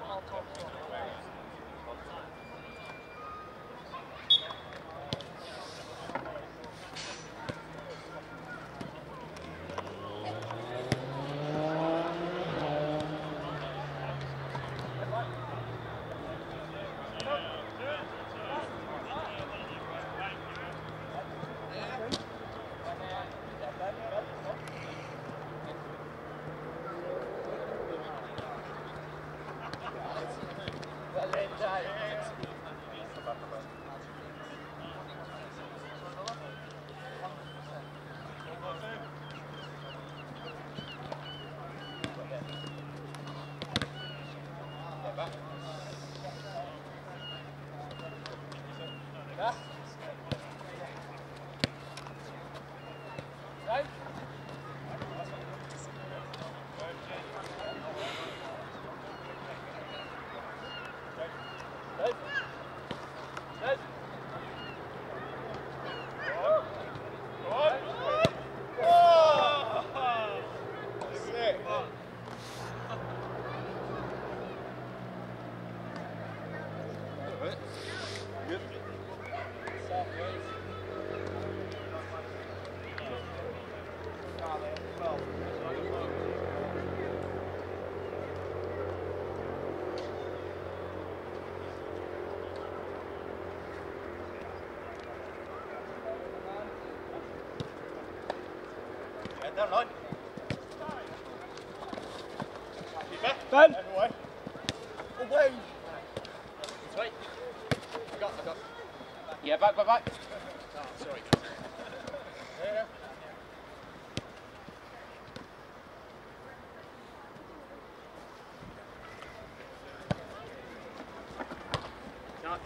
Down line. Ben. Away. Away. Wait. I got. Yeah, back. Oh, sorry. Yeah. Touch.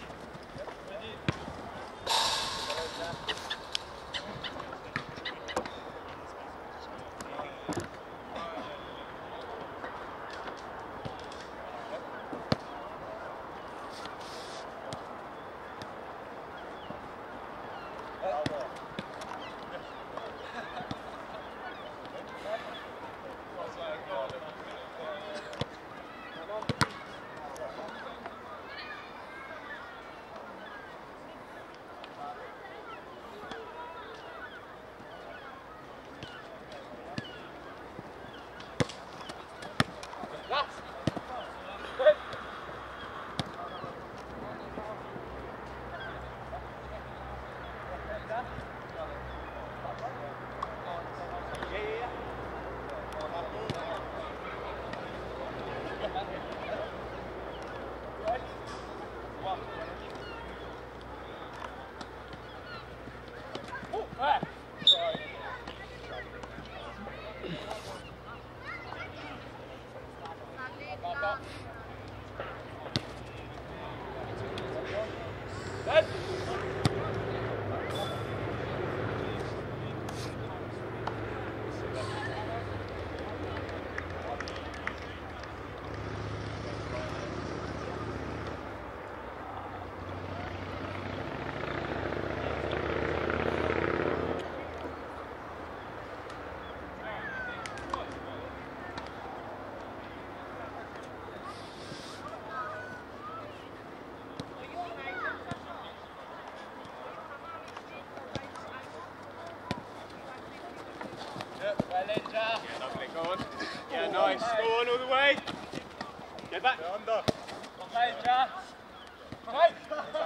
Yeah, nice. Go on all the way. Get back. Under. Okay, Jack. Right.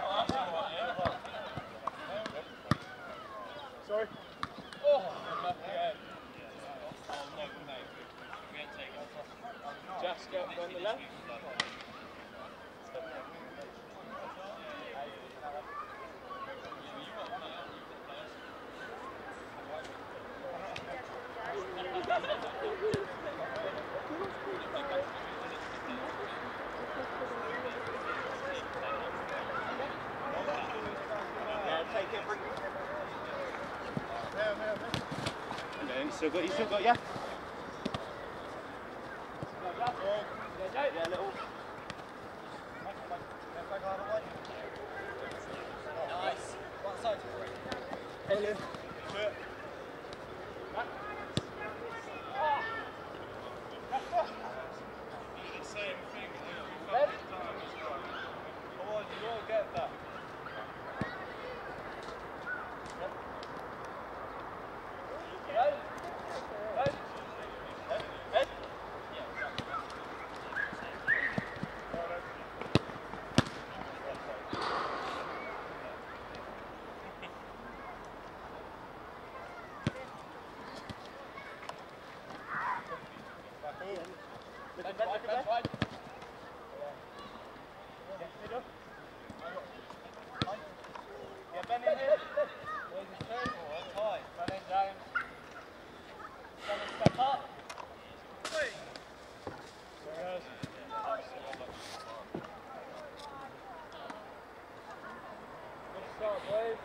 Sorry. Oh. Just go on the left. Still got, yeah? Yeah, little. Nice. One side. Alien. Same thing. Ben in here. Ben in, James. Step up. There he goes. Good start, boys.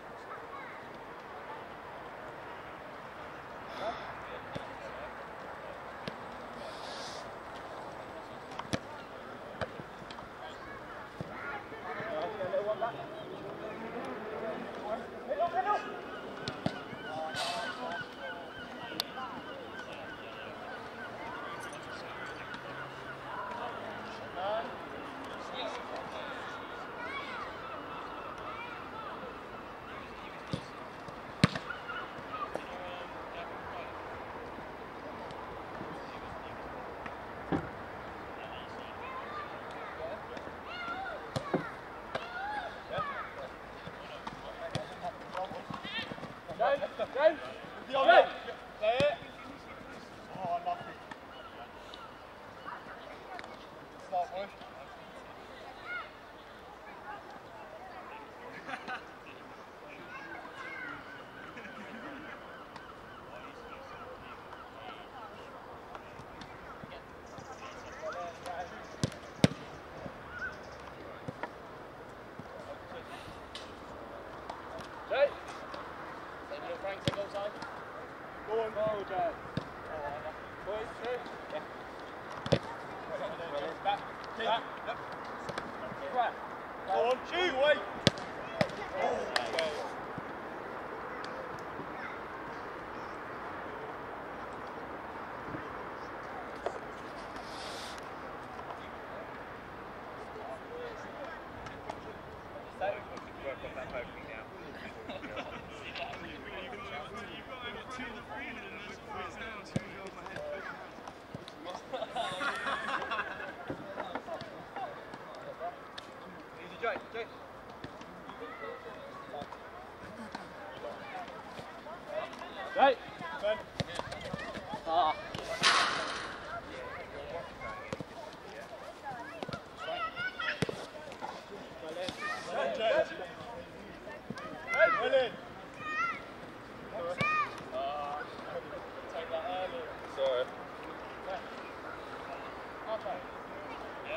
Go on, go, Dad. Boys, through. Yeah. Back. Back. Yep. Right. Go on, shoot, wait. Right. Ben. Ah. Take that early. Sorry. Okay. Yeah.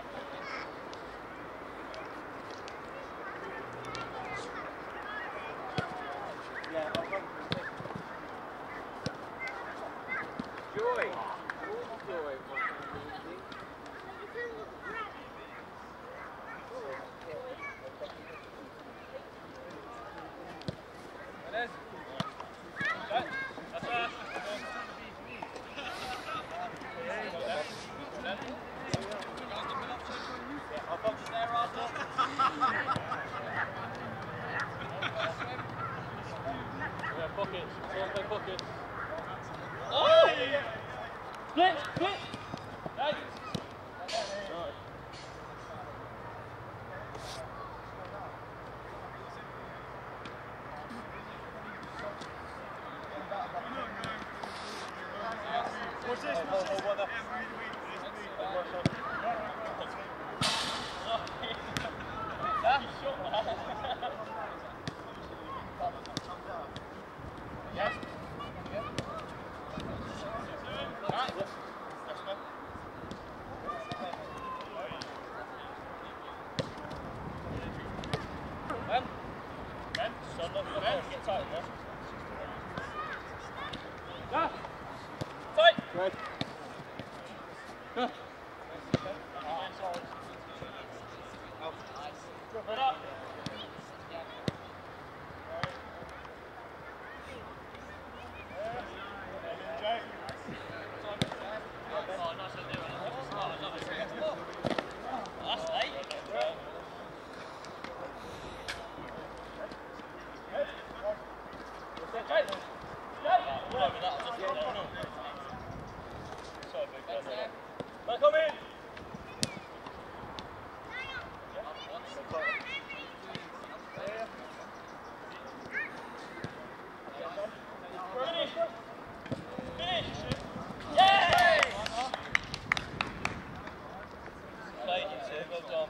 Yeah, I'll run through this. Joy! Joy! Menez! That's us! Yeah, I'll focus there, Arthur. Yeah, pockets. Someone play pockets. Oh! Split! Split! Nice! What's this? What the? Yes. Ben, get tight, yeah? Yeah. Tight. Good. Good. Good up. Come in! Well done.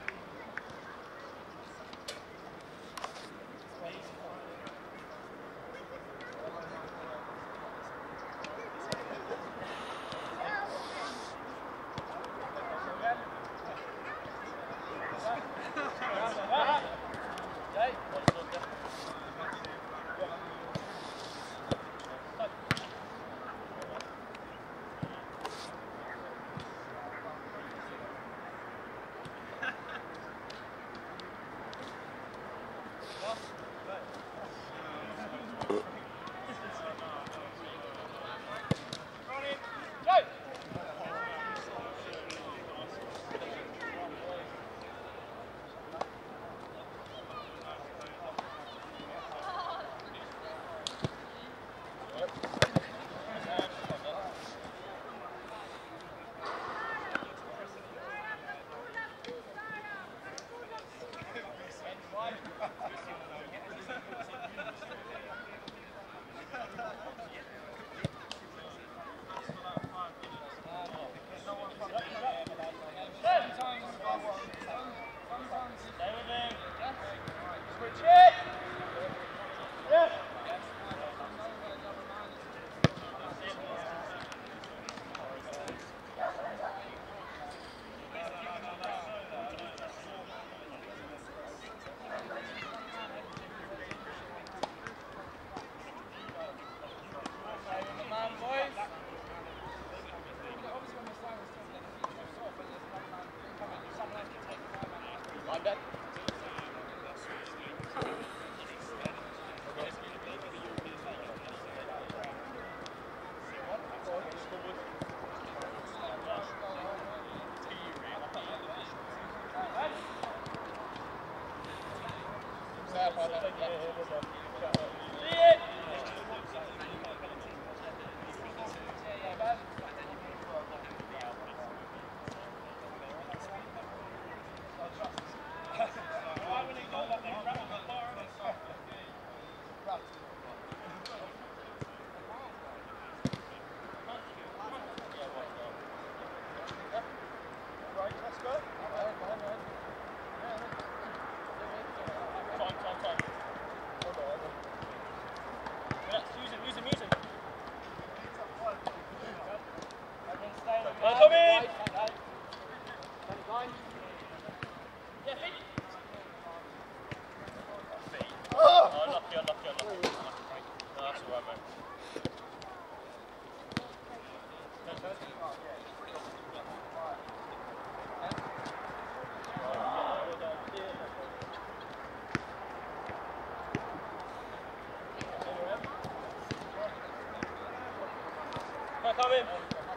Come in.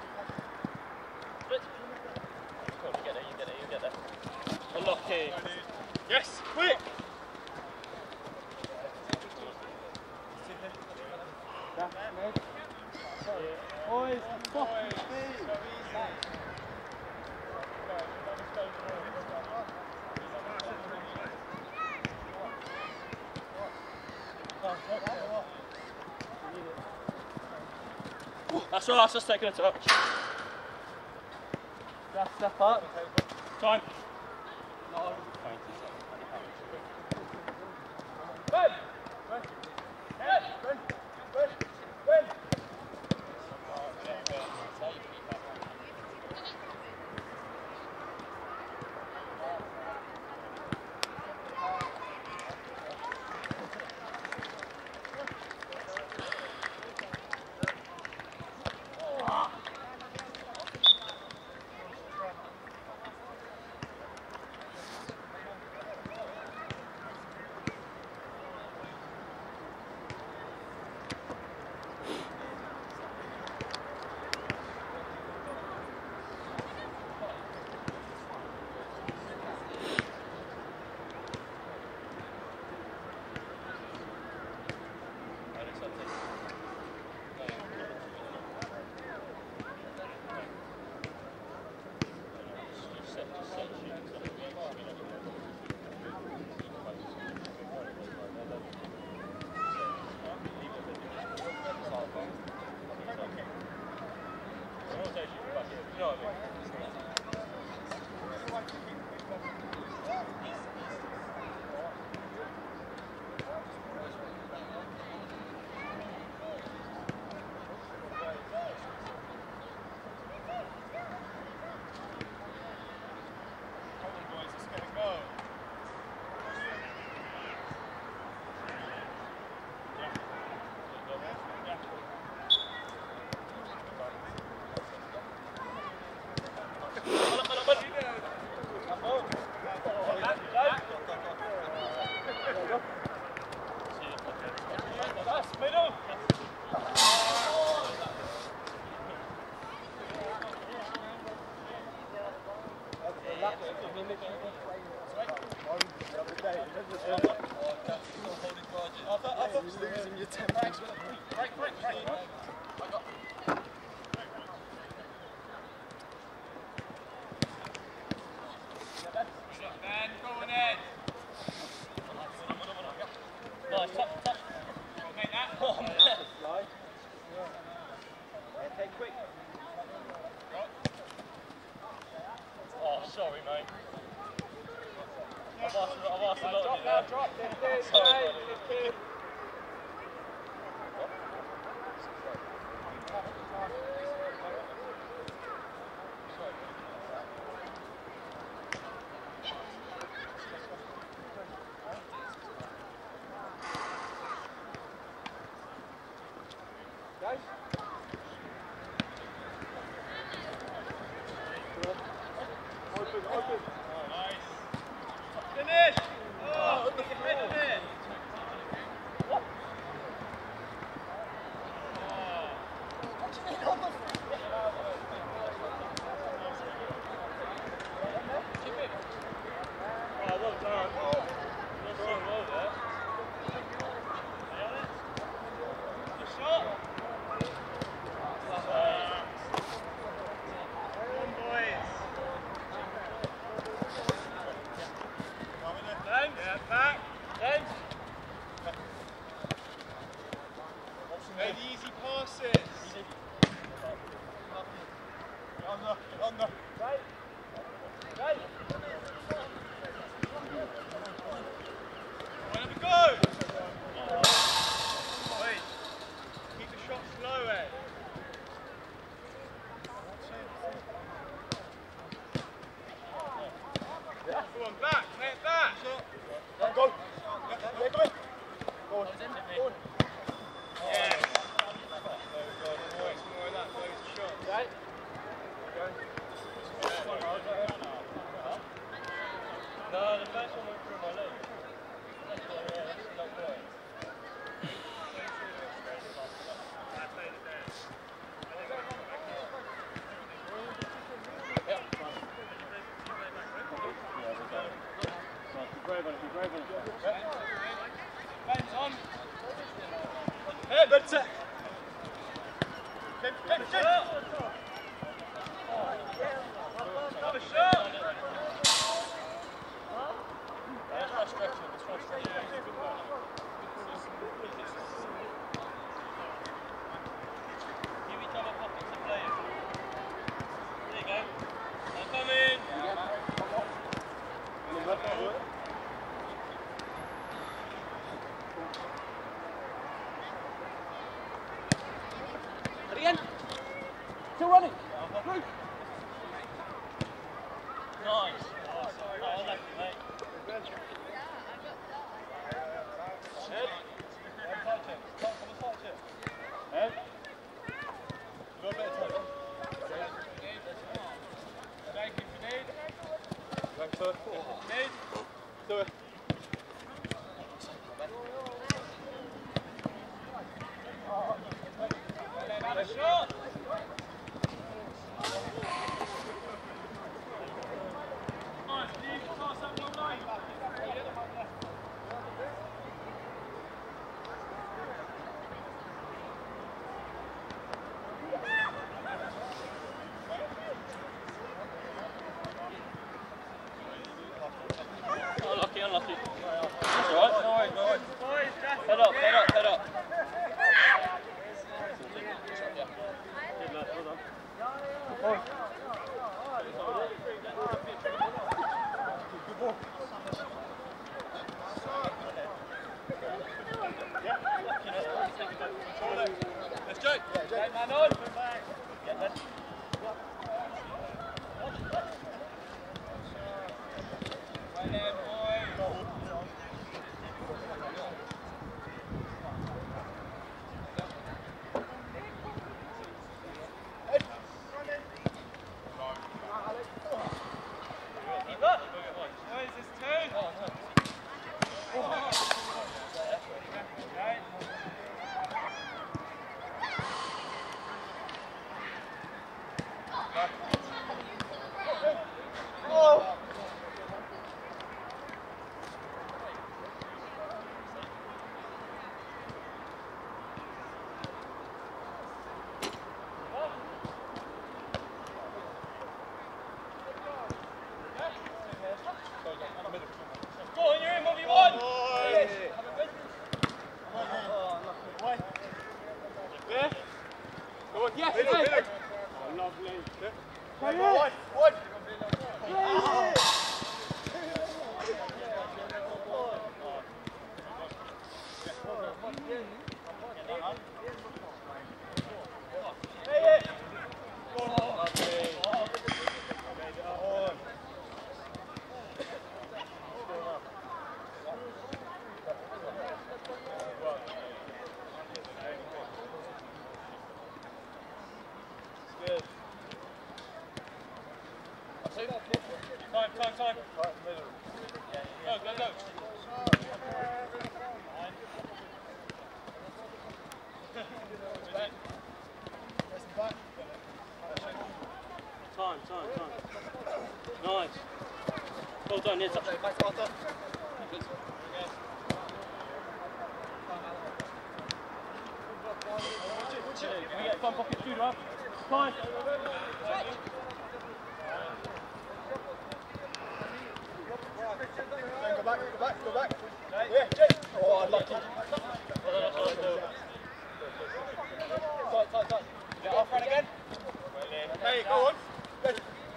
Split. Cool, you get there. Unlucky. Yes, quick! Boys, stop. That's right, just taking a touch. Just step up. Time. No. Losing your temper. Break. Ben, go on Ed. Nice, touch. Make that. Oh, man. Take quick. Oh, sorry, mate. I've asked a lot of you there. Drop. Sorry, buddy. Open. Nice. Finish! Oh, look ahead of it! What? Oh, well done. Not so well there. Good shot! Back. Made easy passes. On the. Right. Have a go. Wait. Keep the shot slow, Ed. Come on, back. Play it back. Go. Go on. Yes. There we go. More of that. Those shots. Right. No, the first one went through my leg. That's why, yeah, that's not right. Be brave on it. Ben's on. Hey, good set. Another shot. Let's try stretching. Give each other pockets to play in. There you go. I'm coming. Again. Still running. Nice. Oh, lucky, mate. Ed. Got a bit of time. Thank you for need. Thanks, sir. Need. Do it. Another shot. Nice, Steve. Pass that one line. Unlucky. That's alright. No worries. Head up. Yes, oh, lovely. Time. Go. Time. Nice. Well done, yes. We get front pocket shooter up. Time. Go back. Yeah, Jake. Oh, unlucky. Tight. Get off run again. Hey, go on. Good.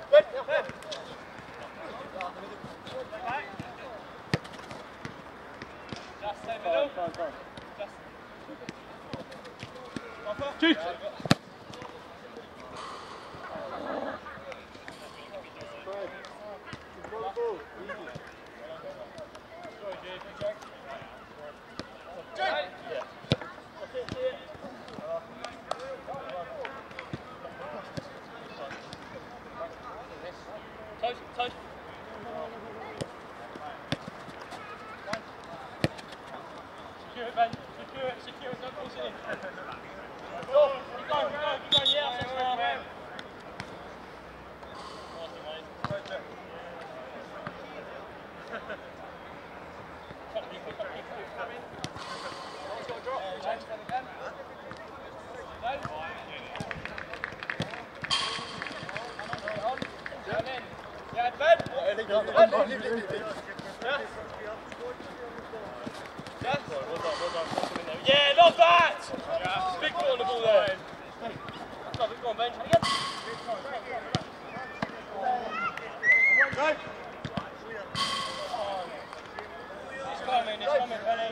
Just stay middle. Shoot. Touch. Secure it, Ben. Secure it. Don't force it in. Go. Keep going. Yeah, that's far. Yeah, not bad! Big foot on the ball there. Go on, Ben. It's coming, Benny.